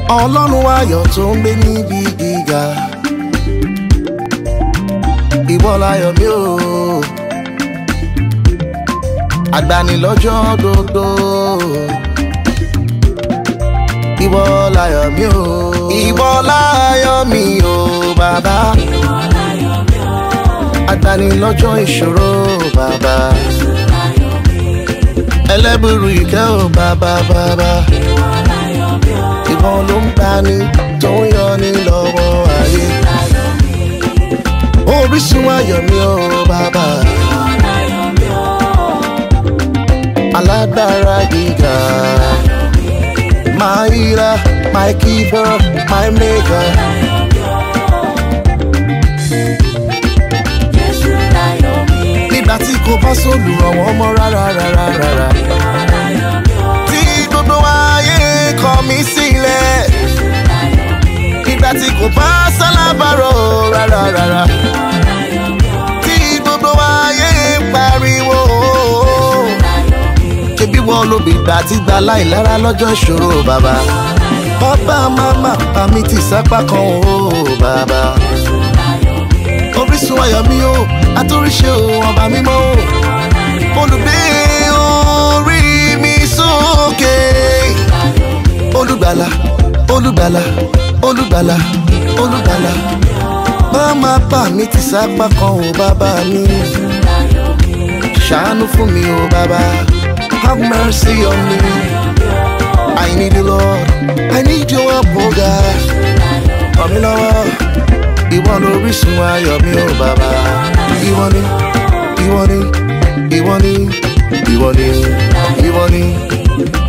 Ọlọ́run ayọ̀ tó ń gbé níbi gíga. Ìwọ láyọ̀ mi o. Àgbànilọ́jọ́ gbogbo. Ìwọ láyọ̀ mi o. Ìwọ láyọ̀ mi o bàbá. Àgbànilọ́jọ́ ìṣòro bàbá. Ẹlẹ́bùrú ìkẹ́ o bàbá bàbá. Ìwọ ló ń gbani tó ń yọ ní lọ́wọ́ ayé. Orísun ayọ̀ mi o bàbá. Alágbára gíga. My healer, my keeper, my maker. Nígbà tí kò bá sólùrànwọ́ mọ́ rárá. Tí gbogbo ayé kọ̀ mí sílẹ̀. Nígbà tí kò bá sálábàárò rárá. Tí gbogbo ayé pariwo. Ṣebí wọ́n ló gbìgbà tí gba láìlára lọ́jọ́ ìṣòro bàbá. Bàbá màmá pa mí ti sápá kan o bàbá. Orísun ayọ̀ mi o, atóríṣe o, ọba mímọ́ o. Olùgbé orí mi sókè. Olùgbàlà, olùgbàlà, olùgbàlà, olùgbàlà. Màmá pa mí ti sápá kan o bàbá mi. Ṣàánú fún mi o bàbá. Have mercy on me. I need you, Lord. I need your help, oh God. Ràn mí lọ́wọ́. Ìwọ lórísun ayọ̀ mi, oh Baba. Ìwọ ni, ìwọ ni, ìwọ ni, ìwọ ni, ìwọ ni.